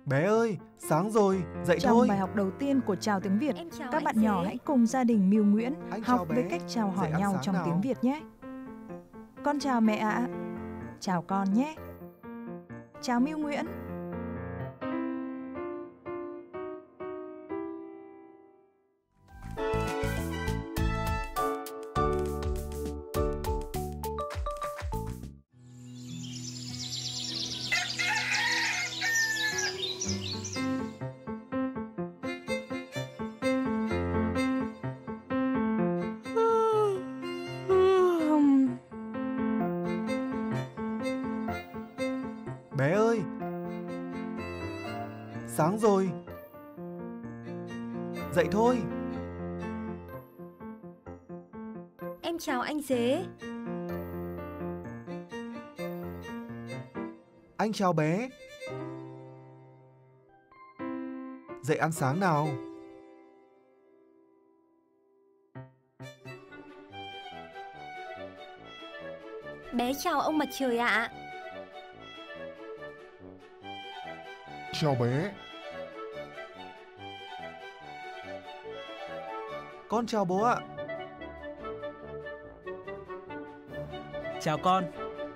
Bé ơi, sáng rồi, dậy Trong thôi. bài học đầu tiên của Chào Tiếng Việt, chào các anh bạn nhỏ Dế. hãy cùng gia đình Miu Nguyễn Anh học chào bé. về cách chào hỏi Dậy ăn nhau sáng trong nào. tiếng Việt nhé. Con chào mẹ ạ. Chào con nhé. Chào Miu Nguyễn. Bé ơi, sáng rồi, dậy thôi. Em chào anh Dế. Anh chào bé. Dậy ăn sáng nào. Bé chào ông mặt trời ạ. Chào bé. Con chào bố ạ. Chào con.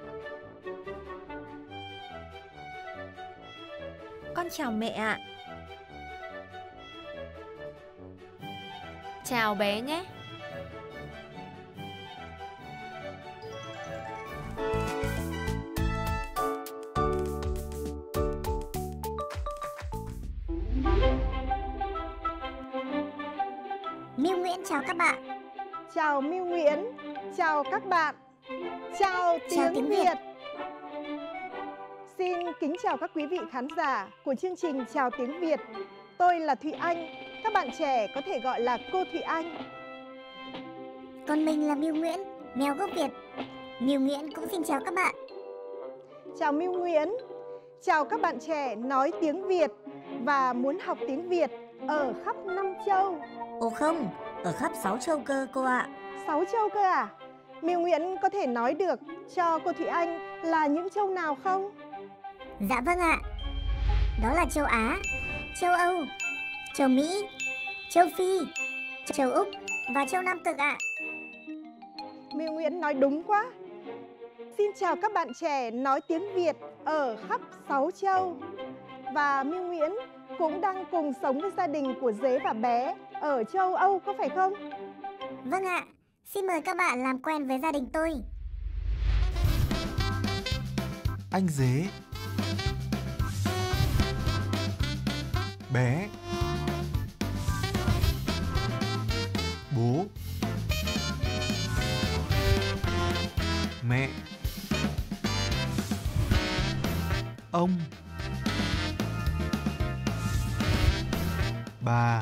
Con chào mẹ ạ. Chào bé nhé. Miu Nguyễn chào các bạn. Chào Miu Nguyễn, chào các bạn. Chào tiếng Việt. Xin kính chào các quý vị khán giả của chương trình Chào Tiếng Việt. Tôi là Thụy Anh, các bạn trẻ có thể gọi là cô Thụy Anh. Còn mình là Miu Nguyễn, mèo gốc Việt. Miu Nguyễn cũng xin chào các bạn. Chào Miu Nguyễn, chào các bạn trẻ nói tiếng Việt và muốn học tiếng Việt ở khắp 5 châu. Ồ không, ở khắp 6 châu cơ cô ạ. 6 châu cơ à? Miu Nguyễn có thể nói được cho cô Thụy Anh là những châu nào không? Dạ vâng ạ. Đó là châu Á, châu Âu, châu Mỹ, châu Phi, châu Úc và châu Nam Cực ạ. Miu Nguyễn nói đúng quá. Xin chào các bạn trẻ nói tiếng Việt ở khắp 6 châu. Và Miu Nguyễn cũng đang cùng sống với gia đình của Dế và bé ở châu Âu có phải không? Vâng ạ. Xin mời các bạn làm quen với gia đình tôi. Anh Dế. Bé. Bố. Mẹ. Ông. Bà.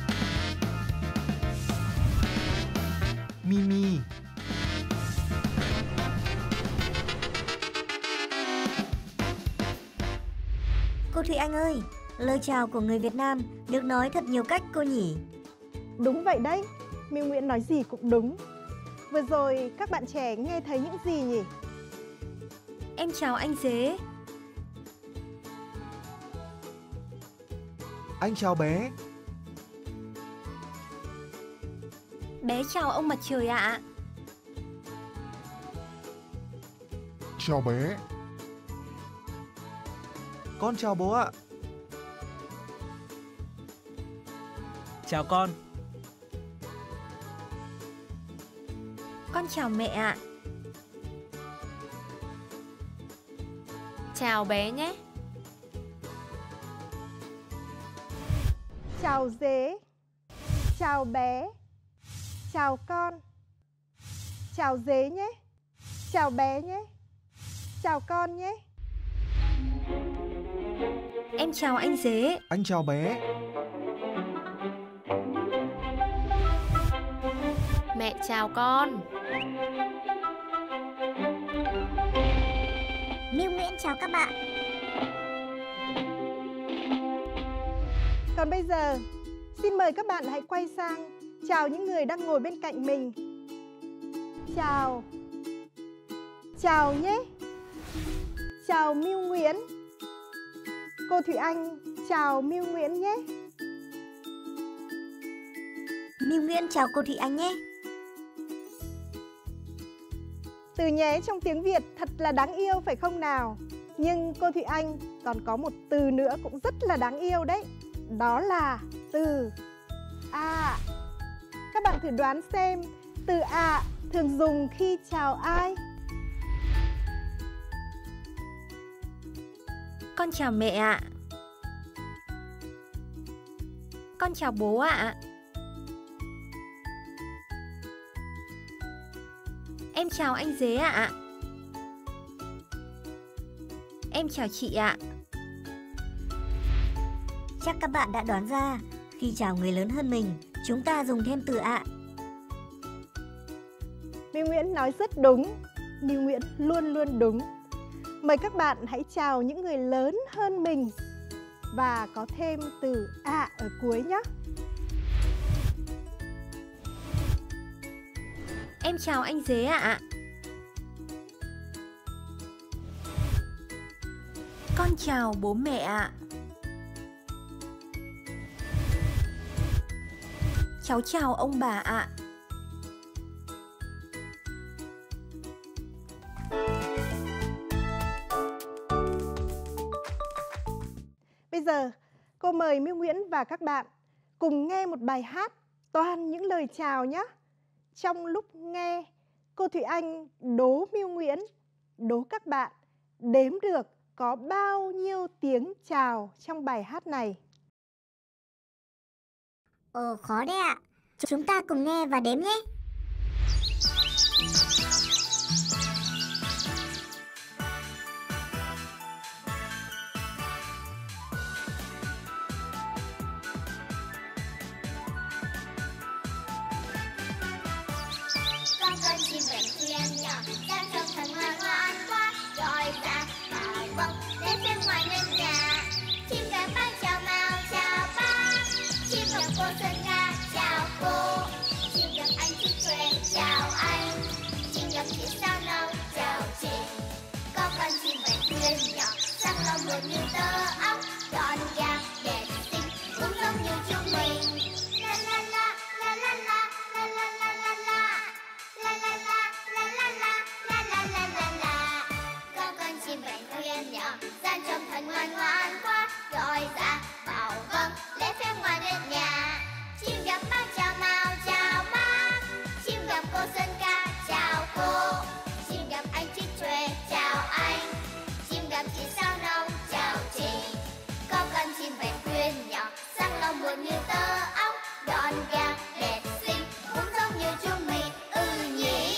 Mimi. Cô Thụy Anh ơi, lời chào của người Việt Nam được nói thật nhiều cách cô nhỉ? Đúng vậy đấy, Miu Nguyễn nói gì cũng đúng. Vừa rồi các bạn trẻ nghe thấy những gì nhỉ? Em chào anh Dế. Anh chào bé. Bé chào ông mặt trời ạ. Chào bé. Con chào bố ạ. Chào con. Con chào mẹ ạ. Chào bé nhé. Chào Dế. Chào bé. Chào con. Chào Dế nhé. Chào bé nhé. Chào con nhé. Em chào anh Dế. Anh chào bé. Mẹ chào con. Miu Nguyễn chào các bạn. Còn bây giờ, xin mời các bạn hãy quay sang chào những người đang ngồi bên cạnh mình. Chào. Chào nhé. Chào Miu Nguyễn. Cô Thụy Anh chào Miu Nguyễn nhé. Miu Nguyễn chào cô Thụy Anh nhé. Từ nhé trong tiếng Việt thật là đáng yêu phải không nào? Nhưng cô Thụy Anh còn có một từ nữa cũng rất là đáng yêu đấy. Đó là từ ạ. Các bạn thử đoán xem từ ạ thường dùng khi chào ai? Con chào mẹ ạ. Con chào bố ạ. Em chào anh Dế ạ. Em chào chị ạ. Chắc các bạn đã đoán ra, khi chào người lớn hơn mình, chúng ta dùng thêm từ ạ. Miu Nguyễn nói rất đúng. Miu Nguyễn luôn luôn đúng. Mời các bạn hãy chào những người lớn hơn mình và có thêm từ ạ ở cuối nhé. Em chào anh Dế ạ. Con chào bố mẹ ạ. Cháu chào ông bà ạ. Bây giờ, cô mời Miu Nguyễn và các bạn cùng nghe một bài hát toàn những lời chào nhé. Trong lúc nghe, cô Thụy Anh đố Miu Nguyễn, đố các bạn đếm được có bao nhiêu tiếng chào trong bài hát này. Ồ, khó đấy ạ. Chúng ta cùng nghe và đếm nhé. Con chim vẹn thuyền nhỏ đang trông thật ngoan ngoãn quá, gọi ra bảo vâng đến phía ngoài nền nhà. Chim gà bác chào mào chào bác, chim gặp cô sơn ca chào cô, chim gặp anh chị Tuệ chào anh, chim gặp chị Sao Nâu chào chị. Có con chim vẹn thuyền nhỏ sáng lòng buồn như tơ óc, gọn gàng đẹp xinh cũng giống như chúng mình. La la la la la la la la la la la. La la la la la la la la la la la. Có con chim vẹn thuyền nhỏ gian trông thật ngoan ngoãn quá, gọi ra bảo vâng lễ phép ngoài nền nhà. Chim gặp bác chào mào chào bác, chim gặp cô sơn ca chào cô, chim gặp anh chị Tuệ chào anh, chim gặp chị Sao Nâu chào chị. Có con chim vẹn thuyền nhỏ sáng lòng buồn như tơ óc, gọn gàng đẹp xinh cũng giống như chúng mình. Nhỉ?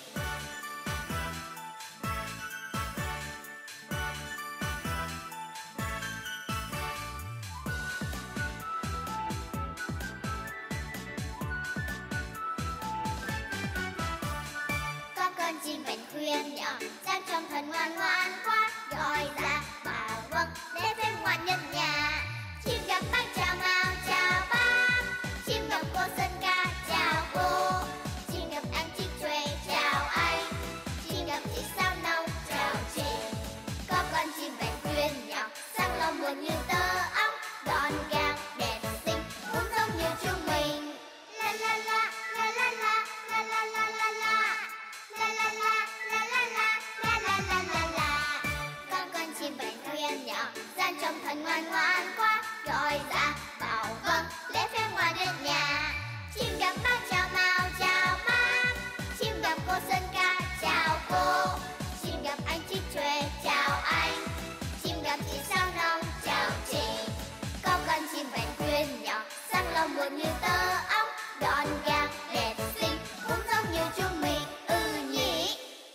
Có con chim vẹn thuyền nhỏ đang trông thật ngoan ngoãn quá, gọi ra bảo vâng để phép ngoan nhân nhà. Chim gặp bác chào mào chào bác, chim gặp cô sơn ca chào cô, chim gặp anh chị Tuệ chào anh, chim gặp chị Sao Nâu chào chị. Có con chim vẹn thuyền nhỏ sáng lòng buồn như tơ óc, gọn gàng đẹp xinh cũng giống như chúng mình. La la la la la la la la la la la. La la la la la la la la la la la. Có con chim vẹn thuyền nhỏ gian trông thật ngoan ngoãn quá, gọi ra bảo vâng lễ phép ngoài nền nhà. Chim gặp bác chào mào chào bác, chim gặp cô sơn ca chào cô, chim gặp anh chị Tuệ chào anh, chim gặp chị Sao Nâu chào chị. Có con chim vẹn thuyền nhỏ sáng lòng buồn như tơ óc, gọn gàng đẹp xinh cũng giống như chúng mình. Nhỉ?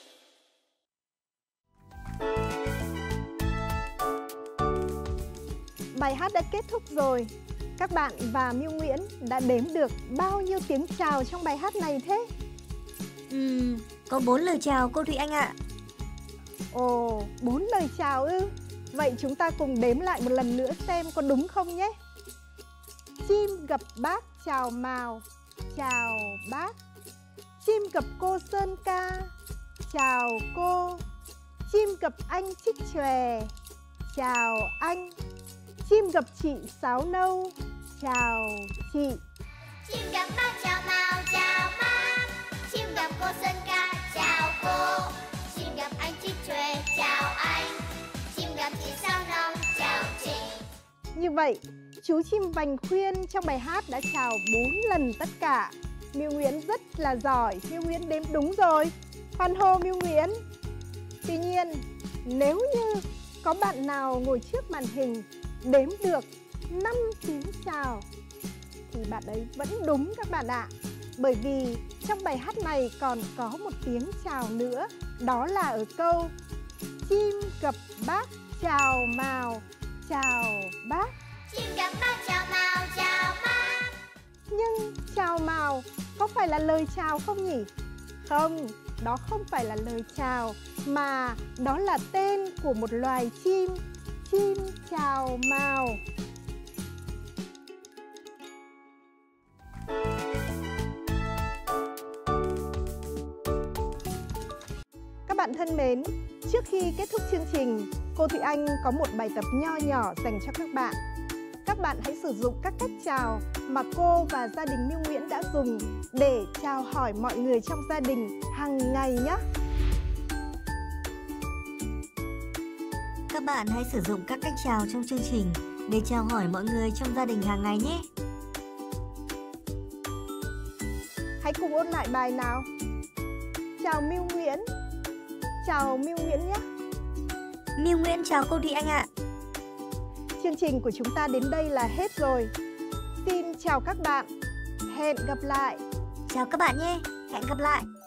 Bài hát đã kết thúc rồi. Các bạn và Miu Nguyễn đã đếm được bao nhiêu tiếng chào trong bài hát này thế? Có 4 lời chào cô Thụy Anh ạ. Ồ, 4 lời chào ư? Vậy chúng ta cùng đếm lại một lần nữa xem có đúng không nhé. Chim gặp bác chào mào chào bác, chim gặp cô sơn ca chào cô, chim gặp anh chích chòe chào anh, Chim gặp chị sáo nâu, chào chị. Chim gặp bác chào màu, chào bác. Chim gặp cô Sơn Ca, chào cô. Chim gặp anh Trí Tuệ, chào anh. Chim gặp chị Sao Nông, chào chị. Như vậy, chú chim vành khuyên trong bài hát đã chào 4 lần tất cả. Miêu Nguyễn rất là giỏi, Miêu Nguyễn đếm đúng rồi. Hoan hô Miêu Nguyễn. Tuy nhiên, nếu như có bạn nào ngồi trước màn hình đếm được 5 tiếng chào thì bạn ấy vẫn đúng các bạn ạ. Bởi vì trong bài hát này còn có một tiếng chào nữa, đó là ở câu chim gặp bác chào mào, chào bác. Chim gặp bác chào màu, chào bác. Nhưng chào mào có phải là lời chào không nhỉ? Không, đó không phải là lời chào, mà đó là tên của một loài chim, chim chào mào. Các bạn thân mến, trước khi kết thúc chương trình, cô Thụy Anh có một bài tập nho nhỏ dành cho các bạn. Các bạn hãy sử dụng các cách chào mà cô và gia đình Miêu Nguyễn đã dùng để chào hỏi mọi người trong gia đình hàng ngày nhé. Các bạn hãy sử dụng các cách chào trong chương trình để chào hỏi mọi người trong gia đình hàng ngày nhé. Hãy cùng ôn lại bài nào. Chào Miêu Nguyễn. Chào Miêu Nguyễn nhé. Miêu Nguyễn chào cô Thụy Anh ạ. Chương trình của chúng ta đến đây là hết rồi. Xin chào các bạn. Hẹn gặp lại. Chào các bạn nhé. Hẹn gặp lại.